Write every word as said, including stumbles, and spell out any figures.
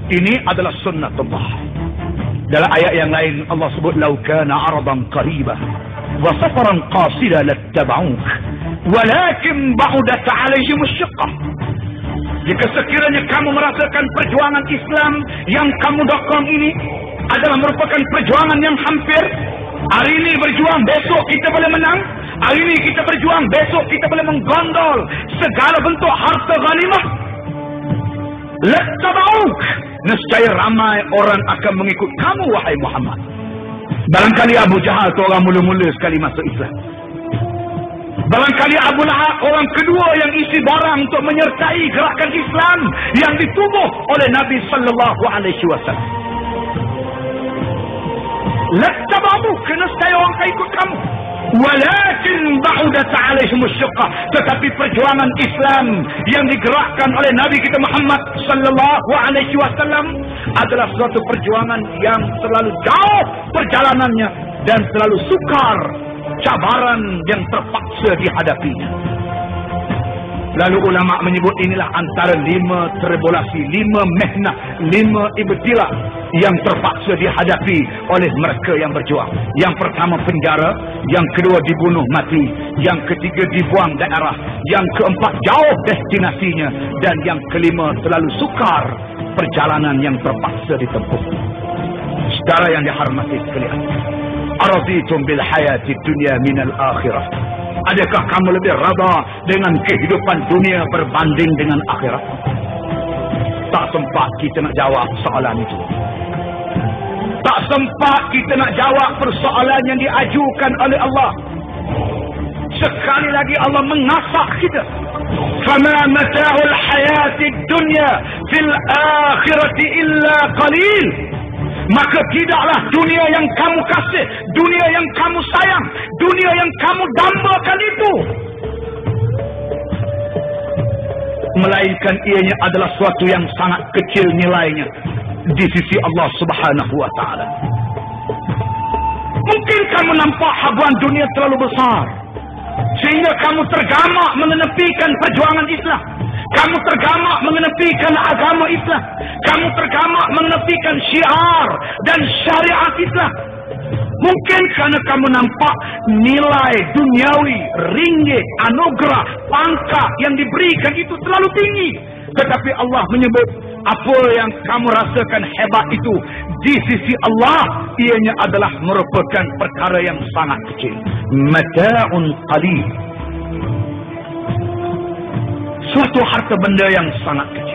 Ini adalah sunnatullah. Dalam ayat yang lain Allah sebut lau kana aradan qaribah wa safaran qasida lattaba'uk walakin ba'udat 'alaihim asy-syiqqah. Jika sekiranya kamu merasakan perjuangan Islam yang kamu dokong ini adalah merupakan perjuangan yang hampir, hari ini berjuang, besok kita boleh menang, hari ini kita berjuang, besok kita boleh menggondol segala bentuk harta ghanimah, lattaba'uk, nescaya ramai orang akan mengikut kamu wahai Muhammad. Barangkali Abu Jahal tu orang mula-mula sekali masuk Islam. Barangkali Abu Lahab orang kedua yang isi barang untuk menyertai gerakan Islam yang ditubuh oleh Nabi sallallahu alaihi wasallam. Lattaba'u, kena saya orang akan ikut kamu. Walakin ba'udat 'alaihim asy-syiqqah, tetapi perjuangan Islam yang digerakkan oleh Nabi kita Muhammad sallallahu alaihi wasallam adalah suatu perjuangan yang selalu jauh perjalanannya dan selalu sukar cabaran yang terpaksa dihadapinya. Lalu ulama menyebut inilah antara lima tribulasi, lima mehnah, lima ibtila yang terpaksa dihadapi oleh mereka yang berjuang. Yang pertama penjara, yang kedua dibunuh mati, yang ketiga dibuang daerah, yang keempat jauh destinasinya, dan yang kelima terlalu sukar perjalanan yang terpaksa ditempuh. Saudara yang dihormati sekalian, araditum bil hayati dunya minal akhirah. Adakah kamu lebih rada dengan kehidupan dunia berbanding dengan akhirat? Tak sempat kita nak jawab soalan itu. Tak sempat kita nak jawab persoalan yang diajukan oleh Allah. Sekali lagi Allah mengasak kita. Fama mata'ul hayatid dunya fil akhirati illa qalil. Maka tidaklah dunia yang kamu kasih, dunia yang kamu sayang, dunia yang kamu dambakan itu, melainkan ianya adalah suatu yang sangat kecil nilainya di sisi Allah Subhanahu wa taala. Mungkin kamu nampak habuan dunia terlalu besar sehingga kamu tergamak mengenepikan perjuangan Islam. Kamu tergamak mengenepikan agama Islam. Kamu tergamak mengenepikan syiar dan syariat Islam. Mungkin kerana kamu nampak nilai duniawi, ringgit, anugerah, pangkat yang diberikan itu terlalu tinggi. Tetapi Allah menyebut apa yang kamu rasakan hebat itu di sisi Allah, ianya adalah merupakan perkara yang sangat kecil. Mata'un qalil. Suatu harta benda yang sangat kecil.